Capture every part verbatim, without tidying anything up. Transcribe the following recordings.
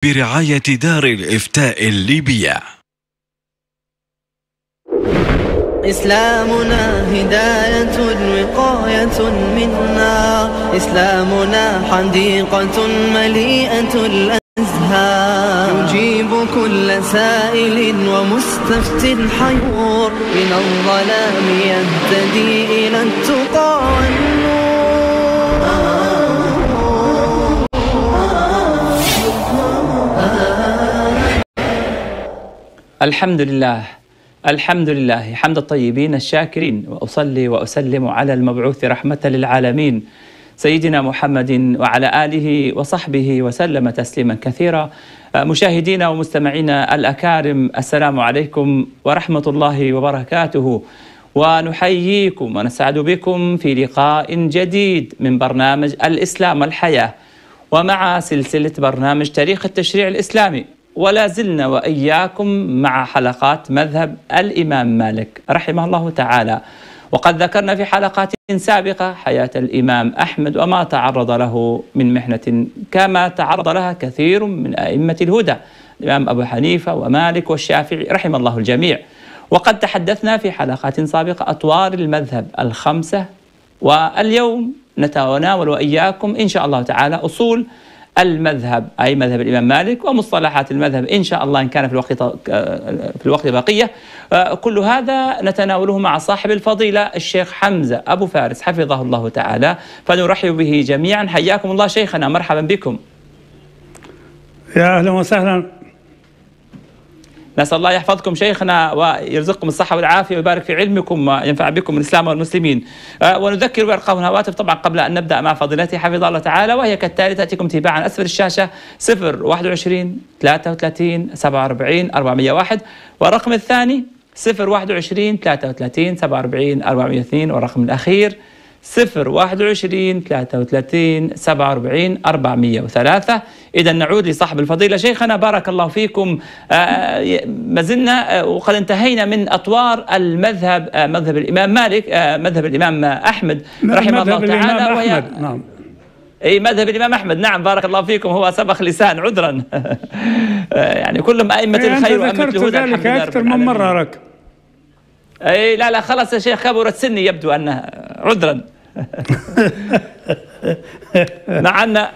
برعاية دار الإفتاء الليبية. إسلامنا هداية وقاية منا، إسلامنا حديقة مليئة الأزهار، يجيب كل سائل ومستفت حيور، من الظلام يهتدي إلى التقى والنور. الحمد لله الحمد لله حمد الطيبين الشاكرين، وأصلي وأسلم على المبعوث رحمة للعالمين سيدنا محمد وعلى آله وصحبه وسلم تسليما كثيرا. مشاهدينا ومستمعينا الأكارم، السلام عليكم ورحمة الله وبركاته، ونحييكم ونسعد بكم في لقاء جديد من برنامج الإسلام والحياة، ومع سلسلة برنامج تاريخ التشريع الإسلامي، ولا زلنا وإياكم مع حلقات مذهب الإمام مالك رحمه الله تعالى. وقد ذكرنا في حلقات سابقة حياة الإمام أحمد وما تعرض له من محنة كما تعرض لها كثير من أئمة الهدى، الإمام أبو حنيفة ومالك والشافعي رحم الله الجميع. وقد تحدثنا في حلقات سابقة أطوار المذهب الخمسة، واليوم نتناول وإياكم إن شاء الله تعالى أصول المذهب، أي مذهب الإمام مالك، ومصطلحات المذهب إن شاء الله إن كان في الوقت في الوقت بقية. كل هذا نتناوله مع صاحب الفضيلة الشيخ حمزة أبو فارس حفظه الله تعالى، فنرحب به جميعا. حياكم الله شيخنا، مرحبا بكم. يا أهلا وسهلا. نسأل الله يحفظكم شيخنا ويرزقكم الصحة والعافية ويبارك في علمكم وينفع بكم الإسلام والمسلمين. ونذكر بأرقام الهواتف طبعا قبل أن نبدأ مع فضيلته حفظه الله تعالى، وهي كالتالي: تأتيكم تباعا أسفل الشاشة صفر واحد وعشرين ثلاثة وثلاثين سبعة وأربعين أربعمئة وواحد، والرقم الثاني صفر واحد وعشرين ثلاثة وثلاثين سبعة وأربعين أربعمئة واثنين، والرقم الأخير صفر واحد وعشرين ثلاثة وثلاثين سبعة وأربعين أربعمئة وثلاثة. إذا نعود لصاحب الفضيلة شيخنا، بارك الله فيكم. ما زلنا وقد انتهينا من أطوار المذهب، مذهب الإمام مالك، مذهب الإمام أحمد رحمه الله تعالى، وهي نعم أي مذهب الإمام أحمد. نعم بارك الله فيكم، هو سبخ لسان عذرا يعني كلهم أئمة الخير وأئمة الهدى ذلك أكثر من مرة لك. أي لا لا خلاص يا شيخ، كبرت سني يبدو أنها عذرا مع أن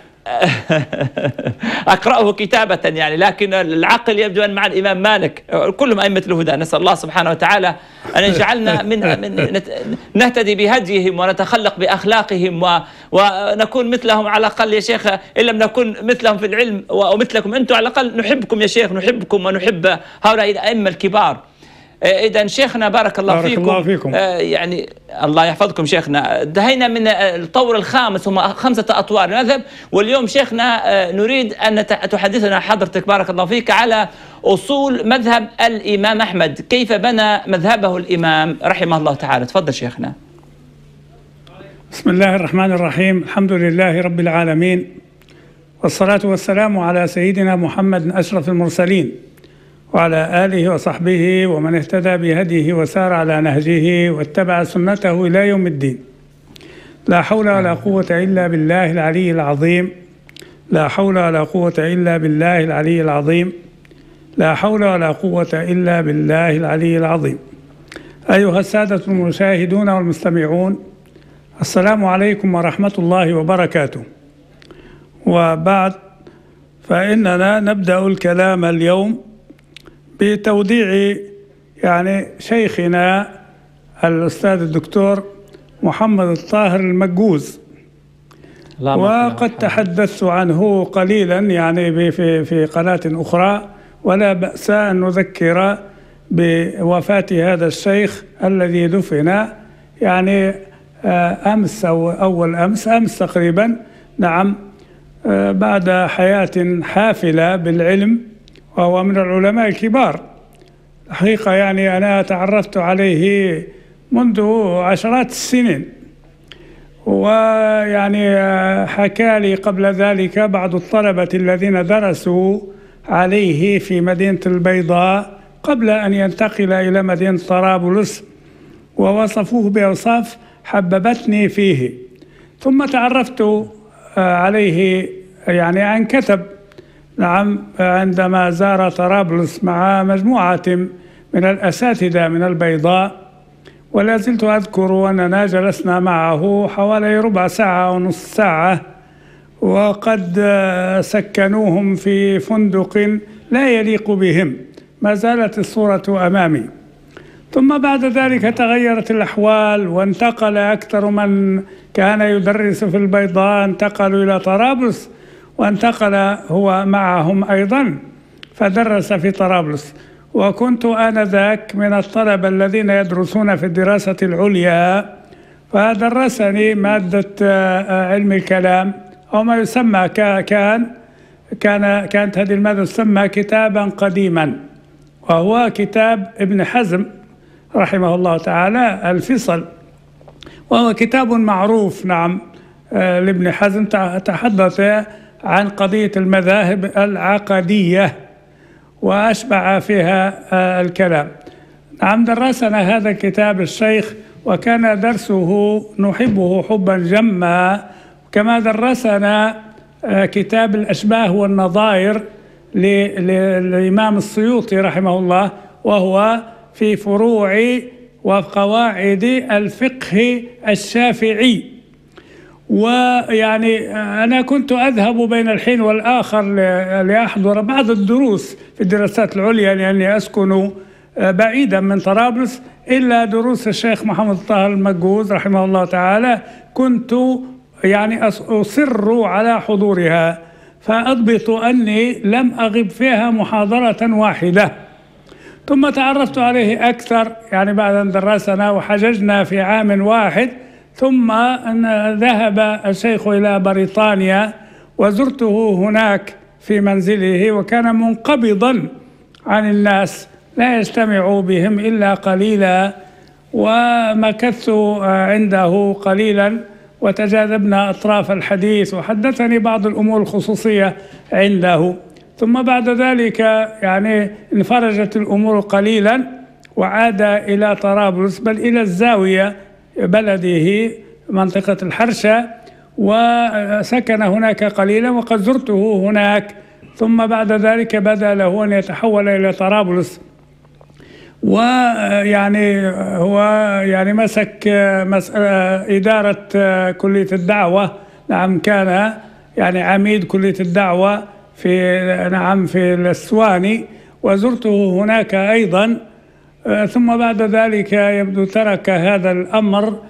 أقرأه كتابة يعني، لكن العقل يبدو أن مع الإمام مالك. كلهم أئمة الهدى، نسأل الله سبحانه وتعالى أن يجعلنا من, من نهتدي بهديهم ونتخلق بأخلاقهم ونكون مثلهم على الأقل يا شيخ، إن لم نكن مثلهم في العلم ومثلكم أنتم على الأقل نحبكم يا شيخ، نحبكم ونحب هؤلاء الأئمة الكبار. إذا شيخنا بارك الله بارك فيكم, الله فيكم. آه يعني الله يحفظكم شيخنا. انتهينا من الطور الخامس، هم خمسة أطوار المذهب، واليوم شيخنا آه نريد أن تحدثنا حضرتك بارك الله فيك على أصول مذهب الإمام أحمد، كيف بنى مذهبه الإمام رحمه الله تعالى. تفضل شيخنا. بسم الله الرحمن الرحيم، الحمد لله رب العالمين، والصلاة والسلام على سيدنا محمد أشرف المرسلين، وعلى آله وصحبه ومن اهتدى بهديه وسار على نهجه واتبع سنته إلى يوم الدين. لا حول ولا قوة إلا بالله العلي العظيم، لا حول ولا قوة إلا بالله العلي العظيم، لا حول ولا قوة إلا بالله العلي العظيم. أيها السادة المشاهدون والمستمعون، السلام عليكم ورحمة الله وبركاته. وبعد، فإننا نبدأ الكلام اليوم بتوديع يعني شيخنا الأستاذ الدكتور محمد الطاهر المجوز، وقد تحدثت عنه قليلا يعني في في قناة أخرى، ولا بأس أن نذكر بوفاة هذا الشيخ الذي دفن يعني أمس أو أول أمس أمس تقريبا، نعم، بعد حياة حافلة بالعلم، وهو من العلماء الكبار الحقيقة. يعني أنا تعرفت عليه منذ عشرات السنين، ويعني حكى لي قبل ذلك بعض الطلبة الذين درسوا عليه في مدينة البيضاء قبل أن ينتقل إلى مدينة طرابلس، ووصفوه بأوصاف حببتني فيه. ثم تعرفت عليه يعني أن كتب نعم عندما زار طرابلس مع مجموعة من الأساتذة من البيضاء، ولا زلت أذكر أننا جلسنا معه حوالي ربع ساعة أو نصف ساعة، وقد سكنوهم في فندق لا يليق بهم، ما زالت الصورة أمامي. ثم بعد ذلك تغيرت الأحوال، وانتقل أكثر من كان يدرس في البيضاء انتقلوا إلى طرابلس، وانتقل هو معهم أيضا فدرس في طرابلس. وكنت آنذاك من الطلبة الذين يدرسون في الدراسة العليا، فدرسني مادة علم الكلام أو ما يسمى كان كان كانت هذه المادة تسمى كتابا قديما، وهو كتاب ابن حزم رحمه الله تعالى الفصل، وهو كتاب معروف نعم لابن حزم، تحدث عن قضية المذاهب العقدية وأشبع فيها الكلام. نعم درسنا هذا الكتاب الشيخ، وكان درسه نحبه حبا جما، كما درسنا كتاب الأشباه والنظائر للإمام السيوطي رحمه الله، وهو في فروع وقواعد الفقه الشافعي. ويعني أنا كنت أذهب بين الحين والآخر لأحضر بعض الدروس في الدراسات العليا لأني أسكن بعيدا من طرابلس، إلا دروس الشيخ محمد طه المجوز رحمه الله تعالى كنت يعني أصر على حضورها، فأضبط أني لم أغب فيها محاضرة واحدة. ثم تعرفت عليه أكثر يعني بعد أن درسنا وحججنا في عام واحد، ثم أن ذهب الشيخ إلى بريطانيا وزرته هناك في منزله، وكان منقبضا عن الناس لا يجتمع بهم إلا قليلا، ومكثت عنده قليلا وتجاذبنا أطراف الحديث، وحدثني بعض الأمور الخصوصية عنده. ثم بعد ذلك يعني انفرجت الأمور قليلا وعاد إلى طرابلس، بل إلى الزاوية بلده منطقة الحرشة، وسكن هناك قليلا وقد زرته هناك. ثم بعد ذلك بدأ له أن يتحول إلى طرابلس، ويعني هو يعني مسك إدارة كلية الدعوة، نعم كان يعني عميد كلية الدعوة في نعم في الأسواني، وزرته هناك أيضا. ثم بعد ذلك يبدو ترك هذا الأمر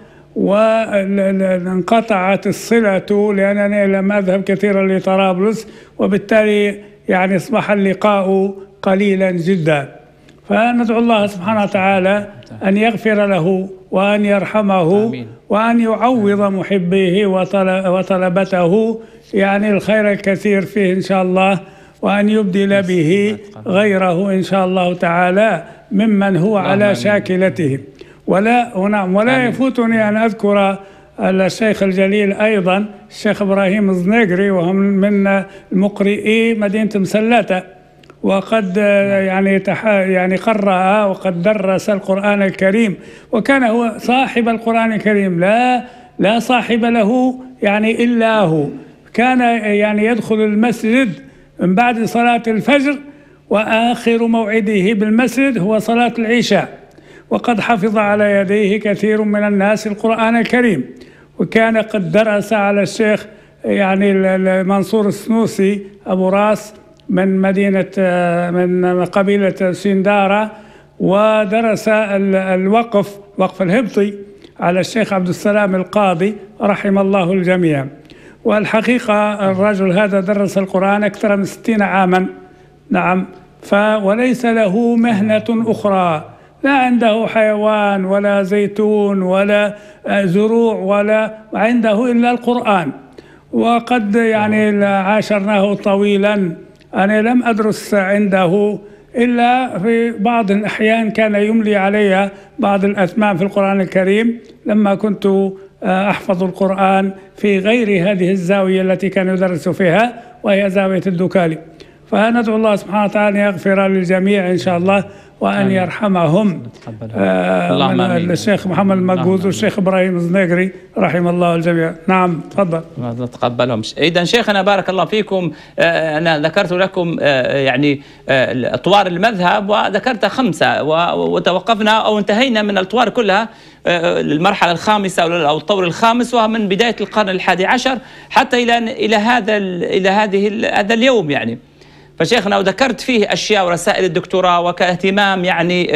وانقطعت الصلة، لأنني لم أذهب كثيرا لطرابلس، وبالتالي يعني أصبح اللقاء قليلا جدا. فندعو الله سبحانه وتعالى أن يغفر له وأن يرحمه آمين. وأن يعوض محبيه وطلبته يعني الخير الكثير فيه إن شاء الله، وأن يبدل به غيره إن شاء الله تعالى ممن هو على شاكلته. ولا نعم ولا يفوتني أن أذكر الشيخ الجليل أيضا الشيخ إبراهيم الزنيقري، وهو من المقرئي مدينة مسلتة، وقد يعني يعني قرأ وقد درس القرآن الكريم، وكان هو صاحب القرآن الكريم، لا لا صاحب له يعني إلا هو. كان يعني يدخل المسجد من بعد صلاة الفجر، وآخر موعده بالمسجد هو صلاة العشاء، وقد حفظ على يديه كثير من الناس القرآن الكريم. وكان قد درس على الشيخ يعني منصور السنوسي أبو راس من مدينة من قبيلة سندارة، ودرس الوقف وقف الهبطي على الشيخ عبد السلام القاضي رحم الله الجميع. والحقيقة الرجل هذا درس القرآن أكثر من ستين عاما، نعم، وليس له مهنة أخرى، لا عنده حيوان ولا زيتون ولا زروع ولا عنده إلا القرآن. وقد يعني عاشرناه طويلا، أنا لم أدرس عنده إلا في بعض الأحيان كان يملي علي بعض الأثمان في القرآن الكريم لما كنت أحفظ القرآن في غير هذه الزاوية التي كان يدرس فيها، وهي زاوية الدكالي. فندعو الله سبحانه وتعالى أن يغفر للجميع إن شاء الله، وأن يرحمهم. آه من الشيخ محمد المقبوذ والشيخ إبراهيم الزنيقري رحم الله الجميع. نعم تفضل. تقبلهم. إذن شيخنا بارك الله فيكم، أنا ذكرت لكم يعني أطوار المذهب وذكرت خمسة، وتوقفنا أو انتهينا من الأطوار كلها المرحلة الخامسة أو الطور الخامس، ومن بداية القرن الحادي عشر حتى إلى إلى هذا إلى هذه هذا اليوم يعني. فشيخنا وذكرت فيه أشياء ورسائل الدكتوراه وكاهتمام يعني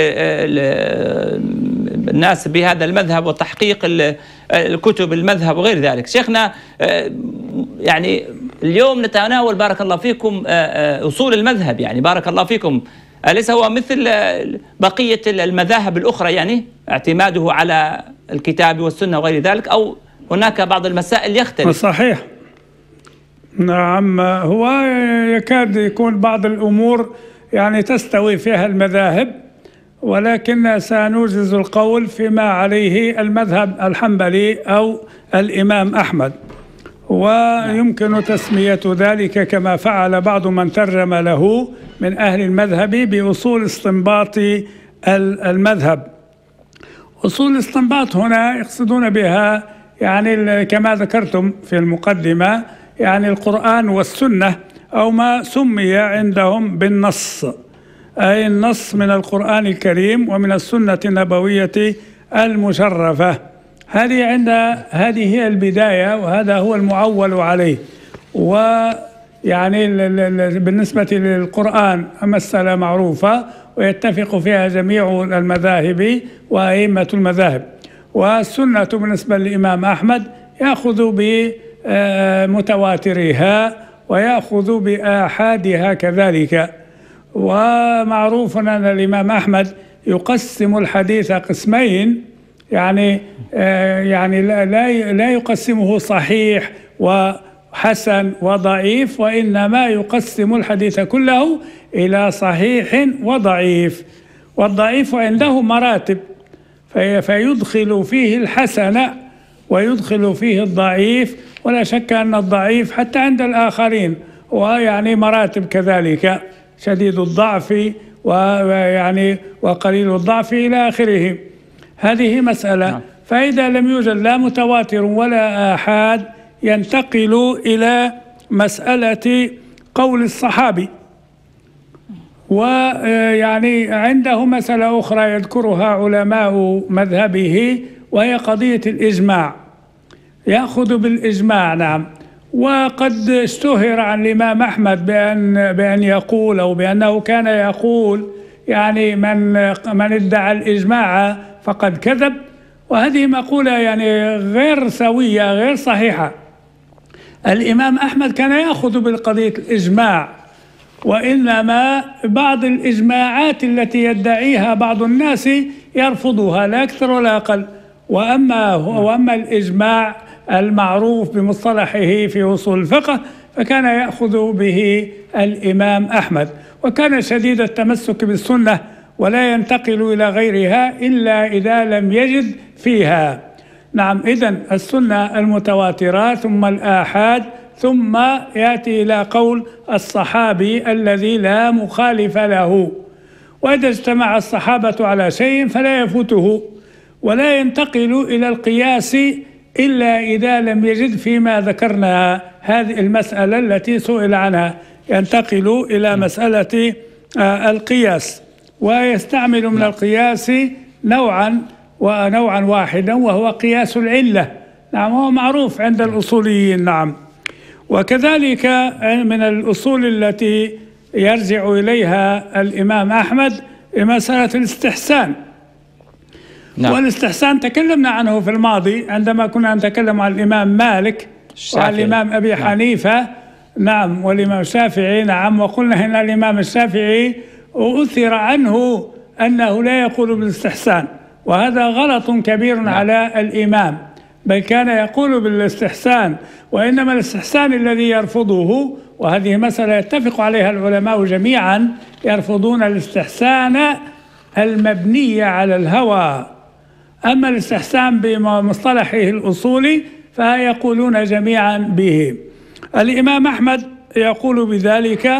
الناس بهذا المذهب وتحقيق الكتب المذهب وغير ذلك. شيخنا يعني اليوم نتناول بارك الله فيكم أصول المذهب، يعني بارك الله فيكم أليس هو مثل بقية المذاهب الأخرى يعني اعتماده على الكتاب والسنة وغير ذلك، أو هناك بعض المسائل يختلف؟ صحيح، نعم، هو يكاد يكون بعض الأمور يعني تستوي فيها المذاهب، ولكن سنوجز القول فيما عليه المذهب الحنبلي أو الإمام أحمد، ويمكن تسمية ذلك كما فعل بعض من ترجم له من أهل المذهب بأصول استنباط المذهب. أصول الاستنباط هنا يقصدون بها يعني كما ذكرتم في المقدمة يعني القرآن والسنة، أو ما سمي عندهم بالنص، أي النص من القرآن الكريم ومن السنة النبوية المشرفة. هذه عند هذه هي البداية، وهذا هو المعول عليه. ويعني بالنسبة للقرآن مسألة معروفة ويتفق فيها جميع المذاهب وأئمة المذاهب، والسنة بالنسبة للإمام أحمد يأخذ بمتواترها ويأخذ بآحادها كذلك. ومعروف أن الإمام أحمد يقسم الحديث قسمين، يعني يعني لا لا يقسمه صحيح وحسن وضعيف، وإنما يقسم الحديث كله إلى صحيح وضعيف، والضعيف عنده مراتب فيدخل فيه الحسن ويدخل فيه الضعيف، ولا شك أن الضعيف حتى عند الآخرين ويعني مراتب كذلك، شديد الضعف ويعني وقليل الضعف إلى آخره. هذه مسألة. فإذا لم يوجد لا متواتر ولا آحاد ينتقل إلى مسألة قول الصحابي، ويعني عنده مسألة أخرى يذكرها علماء مذهبه وهي قضية الإجماع، يأخذ بالإجماع. نعم، وقد اشتهر عن الإمام أحمد بأن بأن يقول أو بأنه كان يقول يعني من من ادعى الإجماع فقد كذب، وهذه مقولة يعني غير سوية غير صحيحة. الإمام أحمد كان يأخذ بالقضية الإجماع، وإنما بعض الإجماعات التي يدعيها بعض الناس يرفضها لا أكثر ولا أقل. وأما وأما الإجماع المعروف بمصطلحه في أصول الفقه فكان يأخذ به الإمام أحمد، وكان شديد التمسك بالسنة ولا ينتقل إلى غيرها إلا إذا لم يجد فيها. نعم، إذن السنة المتواترة ثم الآحاد ثم يأتي إلى قول الصحابي الذي لا مخالف له. وإذا اجتمع الصحابة على شيء فلا يفوته، ولا ينتقل إلى القياس إلا إذا لم يجد فيما ذكرنا هذه المسألة التي سئل عنها، ينتقل إلى مسألة القياس، ويستعمل من القياس نوعا ونوعا واحدا وهو قياس العلة. نعم، هو معروف عند الأصوليين. نعم، وكذلك من الأصول التي يرجع إليها الإمام أحمد مسألة الاستحسان. نعم. والاستحسان تكلمنا عنه في الماضي عندما كنا نتكلم عن الإمام مالك وعن الإمام أبي نعم. حنيفة. نعم، والإمام الشافعي. نعم، وقلنا أن الإمام الشافعي أثر عنه أنه لا يقول بالاستحسان، وهذا غلط كبير نعم. على الإمام، بل كان يقول بالاستحسان، وإنما الاستحسان الذي يرفضه، وهذه مسألة يتفق عليها العلماء جميعا، يرفضون الاستحسان المبني على الهوى. أما الاستحسان بمصطلحه الأصولي فيقولون جميعا به. الإمام أحمد يقول بذلك،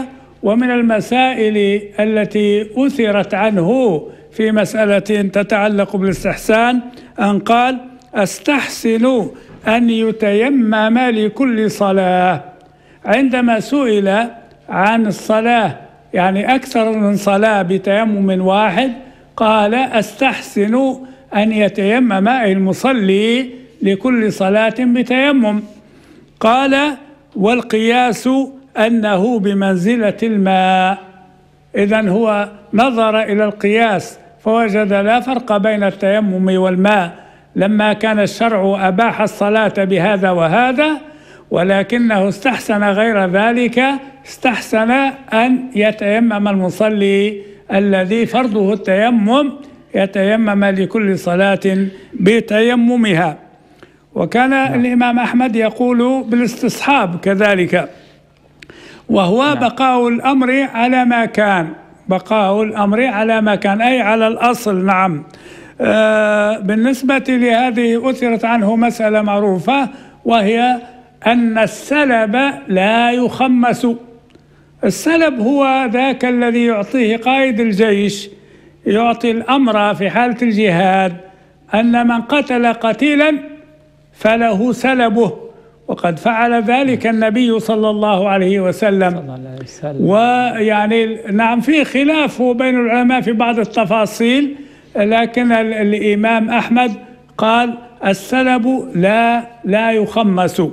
ومن المسائل التي أثرت عنه في مسألة تتعلق بالاستحسان أن قال: أستحسن أن يتيمم لكل صلاة. عندما سئل عن الصلاة يعني أكثر من صلاة بتيمم واحد قال: أستحسن أن يتيمم المصلي لكل صلاة بتيمم. قال: والقياس أنه بمنزلة الماء. إذن هو نظر إلى القياس فوجد لا فرق بين التيمم والماء لما كان الشرع أباح الصلاة بهذا وهذا، ولكنه استحسن غير ذلك، استحسن أن يتيمم المصلي الذي فرضه التيمم يتيمم لكل صلاة بتيممها. وكان الإمام أحمد يقول بالاستصحاب كذلك، وهو بقاء الأمر على ما كان، بقاء الأمر على ما كان أي على الأصل. نعم. آه بالنسبة لهذه أثرت عنه مسألة معروفة، وهي أن السلب لا يخمس. السلب هو ذاك الذي يعطيه قائد الجيش، يعطي الأمر في حالة الجهاد أن من قتل قتيلا فله سلبه، وقد فعل ذلك النبي صلى الله عليه وسلم. ويعني نعم في خلاف بين العلماء في بعض التفاصيل، لكن الإمام أحمد قال السلب لا لا يخمس.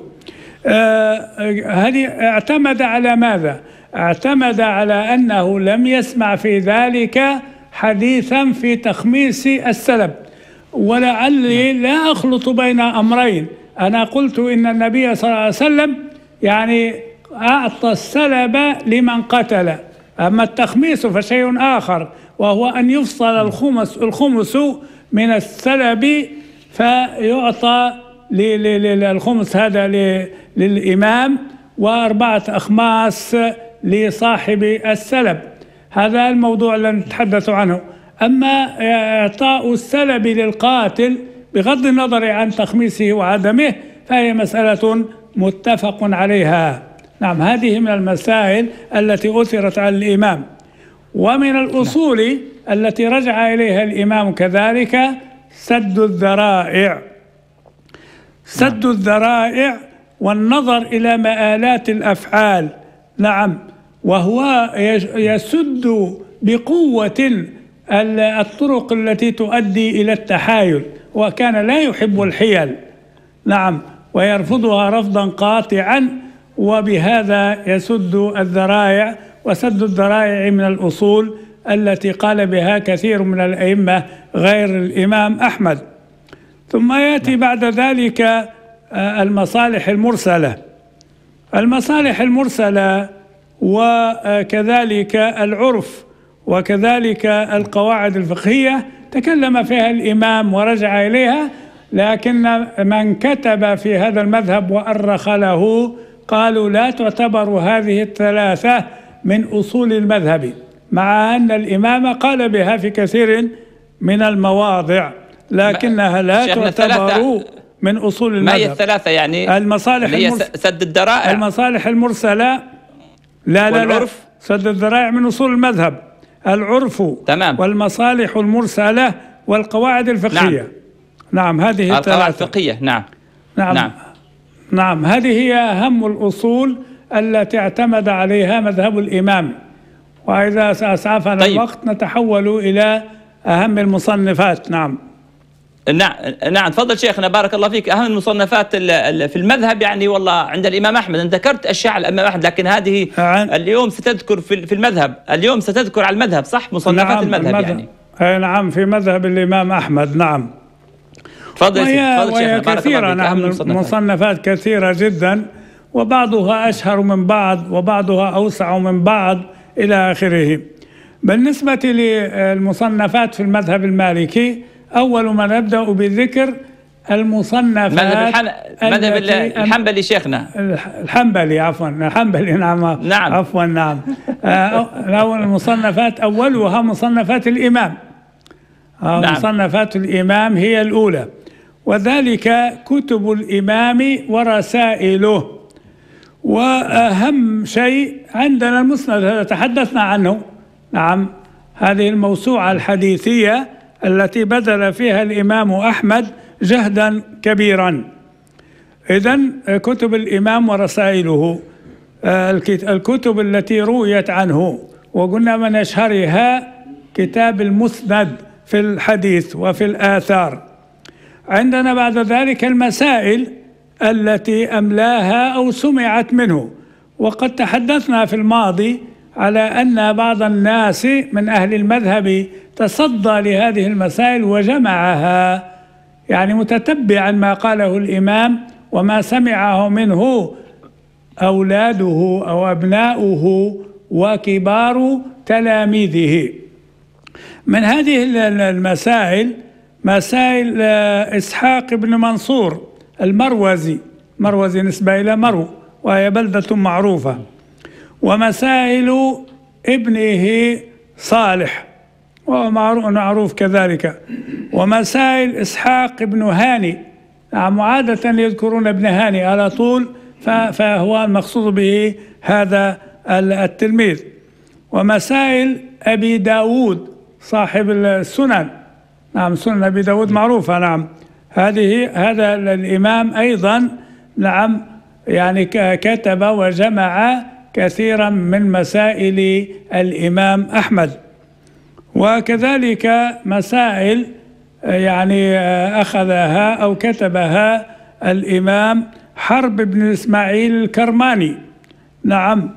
هذه آه اعتمد على ماذا؟ اعتمد على أنه لم يسمع في ذلك حديثا في تخميس السلب. ولعلي لا أخلط بين أمرين، أنا قلت إن النبي صلى الله عليه وسلم يعني أعطى السلب لمن قتل، أما التخميس فشيء آخر، وهو أن يفصل الخمس الخمس من السلب فيعطى للخمس هذا للإمام وأربعة أخماس لصاحب السلب. هذا الموضوع الذي نتحدث عنه. أما إعطاء السلب للقاتل بغض النظر عن تخميسه وعدمه فهي مسألة متفق عليها. نعم، هذه من المسائل التي أثرت على الإمام. ومن الأصول التي رجع إليها الإمام كذلك سد الذرائع. سد الذرائع والنظر إلى مآلات الأفعال. نعم، وهو يسد بقوة الطرق التي تؤدي إلى التحايل، وكان لا يحب الحيل. نعم، ويرفضها رفضا قاطعا، وبهذا يسد الذرائع. وسد الذرائع من الأصول التي قال بها كثير من الأئمة غير الإمام أحمد. ثم يأتي بعد ذلك المصالح المرسلة. المصالح المرسلة وكذلك العرف وكذلك القواعد الفقهية تكلم فيها الإمام ورجع إليها، لكن من كتب في هذا المذهب وأرخ له قالوا لا تعتبر هذه الثلاثة من أصول المذهب، مع أن الإمام قال بها في كثير من المواضع، لكنها لا تعتبر من أصول المذهب. ما هي الثلاثة يعني؟ المصالح هي سد الذرائع، المصالح المرسلة لا لا لا سد الذرائع من أصول المذهب، العرف تمام، والمصالح المرسلة والقواعد الفقهية. نعم, نعم هذه الثلاثة. القواعد الفقهية. نعم. نعم نعم نعم هذه هي أهم الأصول التي اعتمد عليها مذهب الإمام. وإذا سأسعفنا طيب. الوقت نتحول إلى أهم المصنفات. نعم نعم نعم تفضل شيخنا بارك الله فيك. أهم المصنفات في المذهب يعني والله عند الإمام أحمد، أنت ذكرت أشياء على الإمام أحمد، لكن هذه عن... اليوم ستذكر في المذهب، اليوم ستذكر على المذهب صح؟ مصنفات نعم المذهب, المذهب يعني. نعم في مذهب الإمام أحمد. نعم تفضل وهي, وهي كثيرة. نعم المصنفات كثيرة جدا، وبعضها أشهر من بعض وبعضها أوسع من بعض إلى آخره. بالنسبة للمصنفات في المذهب المالكي، أول ما نبدأ بذكر المصنفات مذهب الحنبلي شيخنا الحنبلي عفوا الحنبلي نعم نعم عفوا نعم أول المصنفات أولها مصنفات الإمام. نعم. مصنفات الإمام هي الأولى، وذلك كتب الإمام ورسائله. وأهم شيء عندنا المسند، هذا تحدثنا عنه. نعم، هذه الموسوعة الحديثية التي بذل فيها الإمام أحمد جهدا كبيرا. إذن كتب الإمام ورسائله، الكتب التي رويت عنه، وقلنا من أشهرها كتاب المسند في الحديث وفي الآثار. عندنا بعد ذلك المسائل التي أملاها أو سمعت منه، وقد تحدثنا في الماضي على أن بعض الناس من أهل المذهب تصدى لهذه المسائل وجمعها، يعني متتبعا ما قاله الإمام وما سمعه منه أولاده أو أبناؤه وكبار تلاميذه. من هذه المسائل مسائل إسحاق بن منصور المروزي، مروزي نسبة إلى مرو وهي بلدة معروفة، ومسائل ابنه صالح وهو معروف كذلك، ومسائل إسحاق بن هاني. نعم، عادة يذكرون ابن هاني على طول، فهو المقصود به هذا التلميذ. ومسائل أبي داود صاحب السنن، نعم سنن أبي داود معروفة. نعم، هذه هذا الإمام أيضا نعم يعني كتب وجمع كثيرا من مسائل الإمام أحمد. وكذلك مسائل يعني أخذها أو كتبها الإمام حرب بن إسماعيل الكرماني. نعم،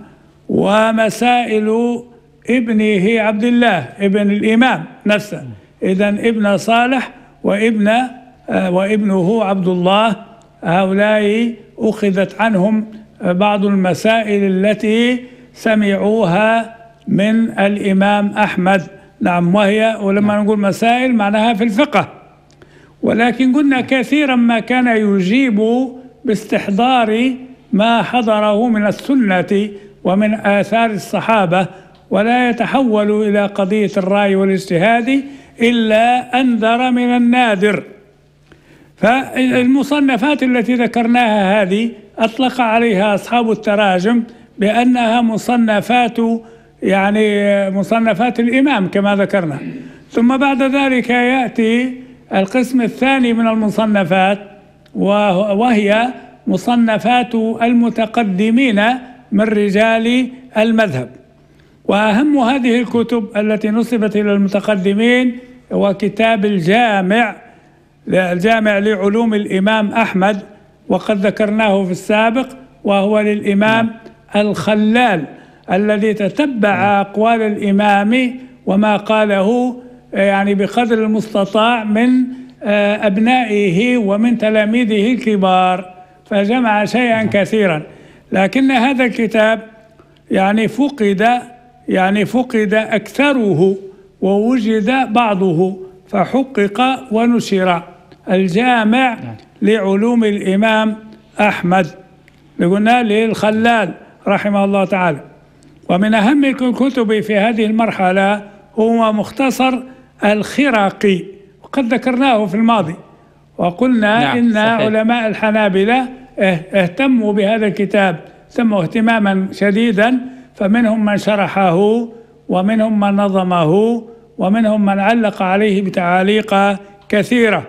ومسائل ابنه عبد الله ابن الإمام نفسه، إذن ابن صالح وابن وابنه عبد الله، هؤلاء أخذت عنهم بعض المسائل التي سمعوها من الإمام أحمد. نعم، وهي ولما نقول مسائل معناها في الفقه، ولكن قلنا كثيرا ما كان يجيب باستحضار ما حضره من السنة ومن آثار الصحابة، ولا يتحول إلى قضية الرأي والاجتهاد إلا أنذر من النادر. فالمصنفات التي ذكرناها هذه أطلق عليها أصحاب التراجم بأنها مصنفات يعني مصنفات الإمام كما ذكرنا. ثم بعد ذلك يأتي القسم الثاني من المصنفات، وهي مصنفات المتقدمين من رجال المذهب. وأهم هذه الكتب التي نسبت إلى المتقدمين هو كتاب الجامع الجامع لعلوم الإمام أحمد، وقد ذكرناه في السابق، وهو للإمام الخلال الذي تتبع أقوال الإمام وما قاله يعني بقدر المستطاع من أبنائه ومن تلاميذه الكبار، فجمع شيئا كثيرا. لكن هذا الكتاب يعني فقد يعني فقد أكثره ووجد بعضه فحقق ونشر. الجامع لعلوم الإمام أحمد قلنا للخلال رحمه الله تعالى. ومن أهم الكتب في هذه المرحلة هو مختصر الخرقي، وقد ذكرناه في الماضي وقلنا نعم إن صحيح. علماء الحنابلة اهتموا بهذا الكتاب، اهتموا اهتماما شديدا، فمنهم من شرحه ومنهم من نظمه ومنهم من علق عليه بتعاليق كثيرة.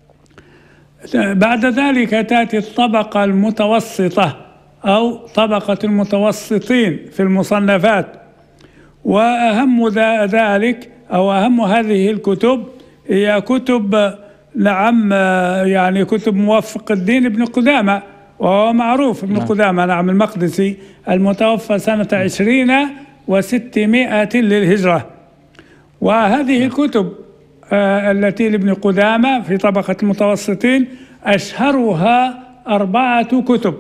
بعد ذلك تأتي الطبقة المتوسطة أو طبقة المتوسطين في المصنفات، وأهم ذلك أو أهم هذه الكتب هي كتب نعم يعني كتب موفق الدين ابن قدامة، وهو معروف ابن قدامة نعم المقدسي المتوفى سنة عشرين وستمائة للهجرة. وهذه الكتب آه التي لابن قدامة في طبقة المتوسطين أشهرها أربعة كتب.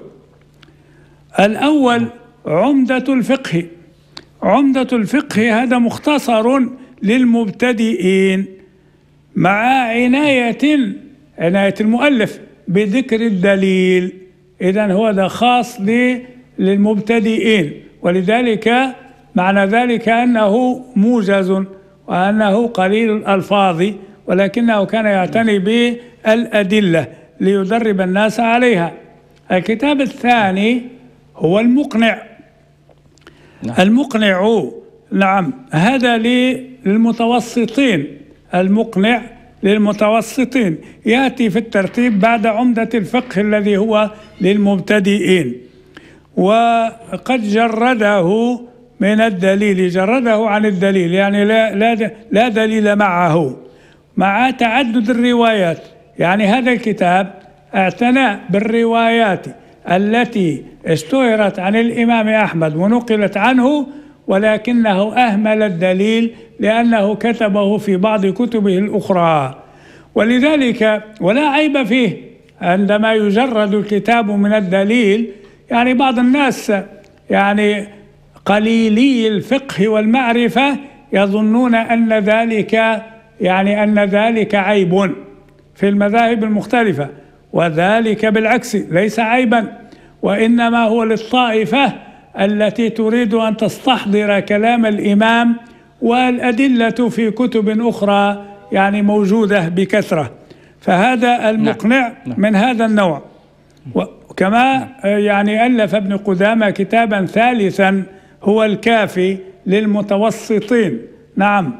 الأول عمدة الفقه. عمدة الفقه هذا مختصر للمبتدئين مع عناية عناية المؤلف بذكر الدليل، إذن هو ده خاص للمبتدئين، ولذلك معنى ذلك أنه موجز وأنه قليل الألفاظ، ولكنه كان يعتني بالأدلة ليدرب الناس عليها. الكتاب الثاني هو المقنع. نعم. المقنع نعم هذا للمتوسطين، المقنع للمتوسطين يأتي في الترتيب بعد عمدة الفقه الذي هو للمبتدئين. وقد جرده من الدليل، جرده عن الدليل، يعني لا, لا, لا دليل معه، مع تعدد الروايات. يعني هذا الكتاب اعتنى بالروايات التي اشتهرت عن الإمام أحمد ونقلت عنه، ولكنه أهمل الدليل لأنه كتبه في بعض كتبه الأخرى. ولذلك ولا عيب فيه عندما يجرد الكتاب من الدليل. يعني بعض الناس يعني قليلي الفقه والمعرفة يظنون أن ذلك يعني أن ذلك عيب في المذاهب المختلفة، وذلك بالعكس ليس عيبا، وإنما هو للطائفة التي تريد أن تستحضر كلام الإمام، والأدلة في كتب أخرى يعني موجودة بكثرة. فهذا المقنع من هذا النوع. وكما يعني ألف ابن قدامة كتابا ثالثا هو الكافي للمتوسطين. نعم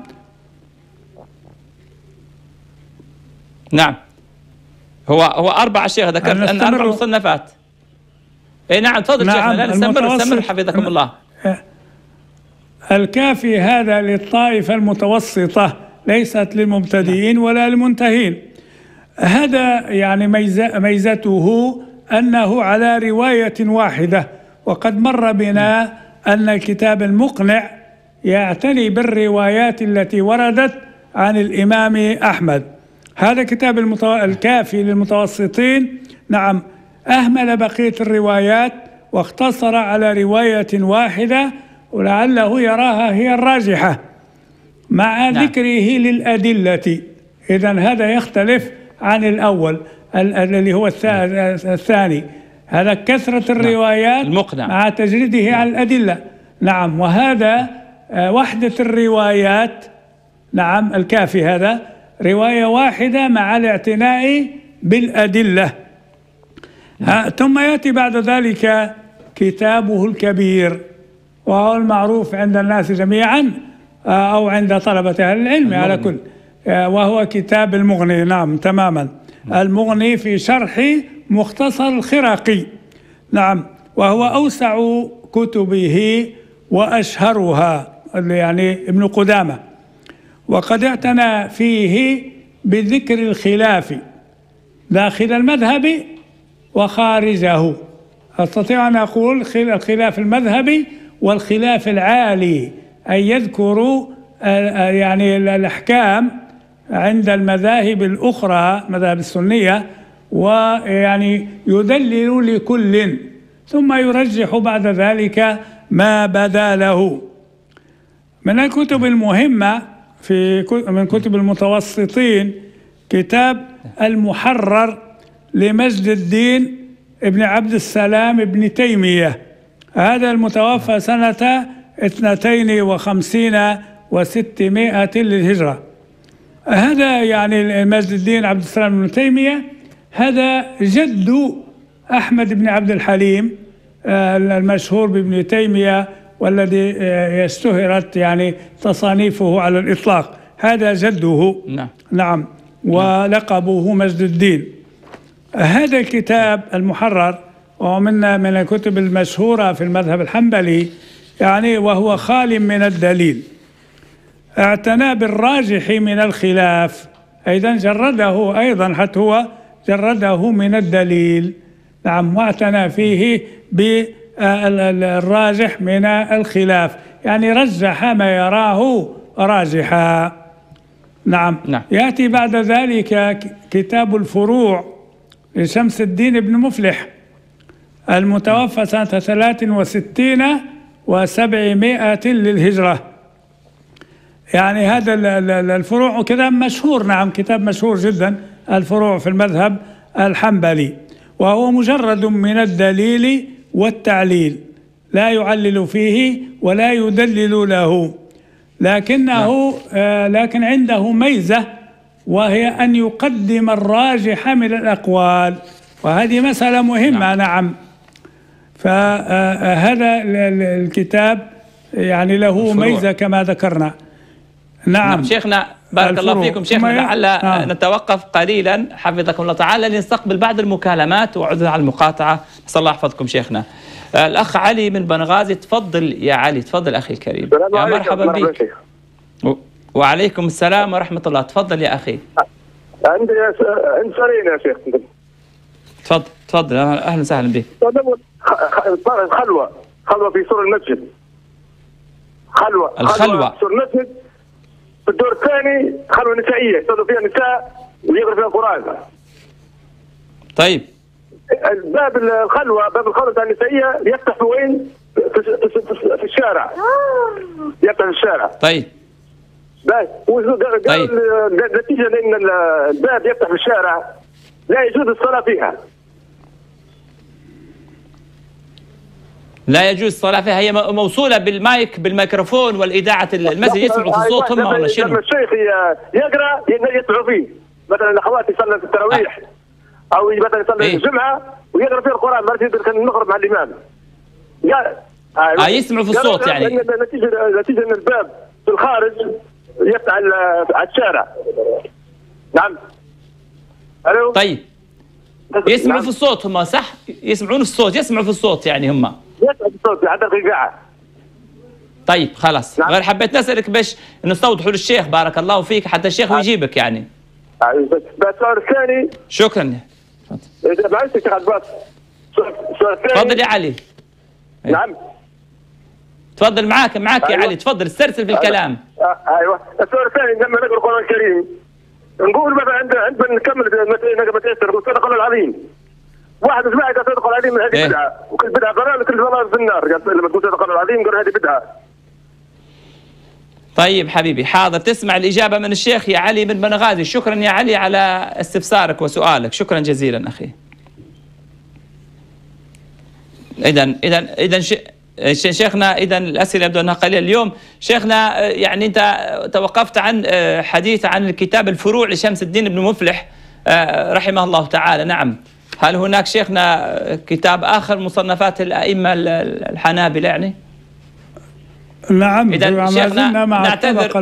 نعم هو هو أربع شيخ ذكرت أن أربع مصنفات. إيه نعم تفضل نعم شيخنا. لا استمر استمر حفظكم الله. الكافي هذا للطائفة المتوسطة، ليست للمبتدئين ولا للمنتهين. هذا يعني ميزته أنه على رواية واحدة. وقد مر بنا أن الكتاب المقنع يعتني بالروايات التي وردت عن الإمام أحمد. هذا كتاب المتو... الكافي للمتوسطين نعم أهمل بقية الروايات واختصر على رواية واحدة، ولعله يراها هي الراجحة مع نعم. ذكره للأدلة. إذن هذا يختلف عن الأول الذي هو الثاني. هذا كثرة الروايات المقنع مع تجريده نعم. على الأدلة. نعم. وهذا وحدة الروايات. نعم الكافي هذا رواية واحدة مع الاعتناء بالأدلة. ثم يأتي بعد ذلك كتابه الكبير، وهو المعروف عند الناس جميعا أو عند طلبة أهل العلم على كل، وهو كتاب المغني. نعم تماما المغني في شرح مختصر الخراقي. نعم وهو أوسع كتبه وأشهرها يعني ابن قدامة. وقد اعتنى فيه بذكر الخلاف داخل المذهب وخارجه. أستطيع أن أقول الخلاف المذهبي والخلاف العالي، أي يذكر يعني الأحكام عند المذاهب الأخرى مذاهب السنية، ويعني يدلل لكل ثم يرجح بعد ذلك ما بدا له. من الكتب المهمة في من كتب المتوسطين كتاب المحرر لمجد الدين ابن عبد السلام ابن تيمية. هذا المتوفى سنة اثنتين وخمسين وستمائة للهجرة. هذا يعني مجد الدين عبد السلام ابن تيمية هذا جد أحمد بن عبد الحليم المشهور بابن تيمية، والذي اشتهرت يعني تصانيفه على الإطلاق. هذا جده. نعم. نعم ولقبه مجد الدين. هذا الكتاب المحرر ومن من الكتب المشهورة في المذهب الحنبلي يعني، وهو خال من الدليل. اعتنى بالراجح من الخلاف، أيضا جرده أيضا حتى هو جرده من الدليل. نعم واعتنى فيه بالراجح من الخلاف، يعني رجح ما يراه راجحا. نعم. نعم. يأتي بعد ذلك كتاب الفروع لشمس الدين بن مفلح المتوفى سنة ثلاث وستين وسبعمائة للهجرة. يعني هذا الفروع كتاب مشهور. نعم كتاب مشهور جدا الفروع في المذهب الحنبلي، وهو مجرد من الدليل والتعليل، لا يعلل فيه ولا يدلل له، لكنه آه لكن عنده ميزة، وهي أن يقدم الراجح من الأقوال، وهذه مسألة مهمة. نعم. فهذا الكتاب يعني له الفروع. ميزة كما ذكرنا. نعم, نعم شيخنا بارك الله فيكم شيخنا، لعل آه. نتوقف قليلا حفظكم الله تعالى لنستقبل بعض المكالمات، وعذرا على المقاطعة، نسأل الله يحفظكم شيخنا. آه الأخ علي من بنغازي، تفضل يا علي، تفضل أخي الكريم. يا مرحبا بك. وعليكم السلام ورحمة الله، تفضل يا أخي. عندي عندي سؤالين يا شيخ. تفضل تفضل، أهلا وسهلا بك. خلوة خلوة في سور المسجد، خلوة الخلوة في سور المسجد في الدور الثاني، خلوة نسائية يصلوا فيها نساء ويقرأ فيها القرآن. طيب باب الخلوة باب الخلوة النسائية يفتح في وين؟ في, في, في, في الشارع، يفتح في الشارع. طيب طيب نتيجة لأن الباب يفتح في الشارع لا يجوز الصلاة فيها. لا يجوز الصلاة فيها، هي موصولة بالمايك بالميكروفون والإذاعة المسجد، يسمعوا في الصوت هم ولا شنو؟ لما الشيخ يقرأ يسمعوا فيه، مثلا الأخوات يصلي في التراويح أو مثلا يصلي في الجمعة ويقرأ فيه القرآن، ما نقدر نخرج مع الإمام. آه يسمعوا في الصوت يعني. نتيجة نتيجة أن الباب في الخارج يفتح على الشارع. نعم. ألو. طيب يسمعوا في الصوت هم صح؟ يسمعون في الصوت، يسمعوا في الصوت يعني هم. يسمعوا في الصوت حتى القاعة. طيب خلاص، نعم. غير حبيت نسألك باش نستوضحوا للشيخ بارك الله فيك حتى الشيخ نعم. يجيبك يعني. بس السؤال الثاني. شكرا. إذا معلش يا شيخ عباس. السؤال الثاني. تفضل يا علي. نعم. تفضل معاك معاك أيوة. يا علي تفضل استرسل في الكلام. ايوه السؤال الثاني لما نقرا القرآن الكريم نقول مثلا عند عندنا نكمل متيسر والصدق العظيم. واحد سمع قال صدق العظيم من هذه إيه؟ بدعه، وكل بدعه ضلال وكل ضلال في النار، قال لما تقول صدق العظيم قال هذه بدعه. طيب حبيبي حاضر، تسمع الإجابة من الشيخ يا علي من بنغازي. شكرا يا علي على استفسارك وسؤالك، شكرا جزيلا أخي. إذا إذا إذا شيخنا إذا الأسئلة يبدو أنها قليلة اليوم. شيخنا يعني أنت توقفت عن حديث عن الكتاب الفروع لشمس الدين بن مفلح رحمه الله تعالى. نعم، هل هناك شيخنا كتاب آخر مصنفات الأئمة الحنابلة يعني؟ نعم. إذا شيخنا مع نعتذر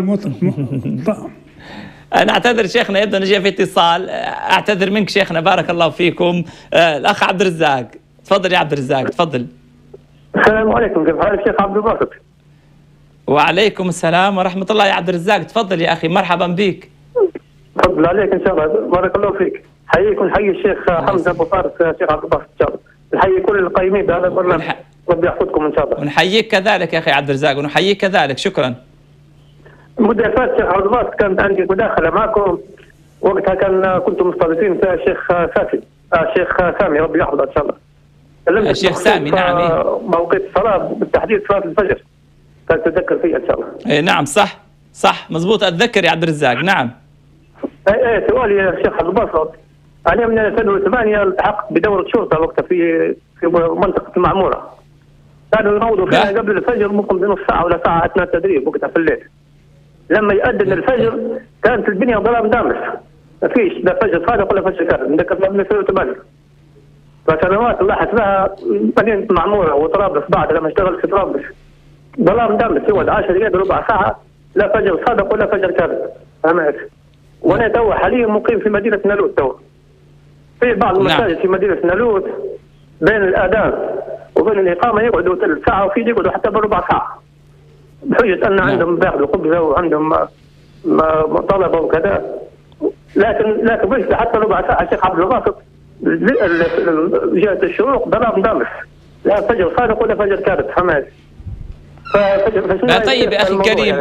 نعتذر شيخنا، يبدو أن جاء في اتصال، أعتذر منك شيخنا بارك الله فيكم. الأخ عبد الرزاق، تفضل يا عبد الرزاق تفضل. السلام عليكم، كيف حالك شيخ عبد الباسط؟ وعليكم السلام ورحمة الله يا عبد الرزاق، تفضل يا أخي مرحبا بك. تفضل عليك إن شاء الله، بارك الله فيك. حييك ونحيي الشيخ حمزة أبو فارس شيخ عبد الباسط إن شاء الله، نحيي كل القائمين بهذا البرنامج، ربي يحفظكم إن شاء الله. ونحييك كذلك يا أخي عبد الرزاق، ونحييك كذلك، شكرا. المدة فاتت شيخ عبد الباسط كانت عندي مداخلة معكم، وقتها كان كنتم مستضيفين فيها الشيخ سافي الشيخ سامي ربي يحفظه إن شاء الله. الشيخ سامي نعم. إيه؟ موقيت الصلاة بالتحديد صلاة الفجر كان تتذكر فيها إن شاء الله. إيه نعم صح صح مضبوط، أتذكر يا عبد الرزاق. نعم. إيه إيه سؤالي يا شيخ عبد الباسط، أنا من ألفين وثمانية التحقت بدورة شرطة وقتها في في منطقة المعمورة، كانوا يروضوا فيها قبل الفجر ممكن بنص ساعة ولا ساعة أثناء التدريب وقتها في الليل. لما يؤذن الفجر كانت الدنيا ظلام دامس، ما فيش لا فجر صادق ولا فجر كاذب، نذكر من ألفين وثمانية. فسنوات الله حسبها مدينة معمورة وطرابلس بعد لما اشتغلت في طرابلس ظلام دامس، يقعد عشر دقائق ربع ساعة لا فجر صادق ولا فجر كاذب، فهمت؟ وانا تو حاليا مقيم في مدينة نالوت تو. في بعض المساجد في مدينة نالوت بين الآذان وبين الإقامة يقعدوا ثلث ساعة وفي يقعدوا حتى بربع ساعة. بحجة أن عندهم بياخذوا خبزة وعندهم طلبة وكذا. لكن لكن بس حتى ربع ساعة الشيخ عبد الباسط جهة الشروق ظلام دامس، لا فجر صادق ولا فجر كاذب، فهمت؟ لا طيب يا أخي الكريم.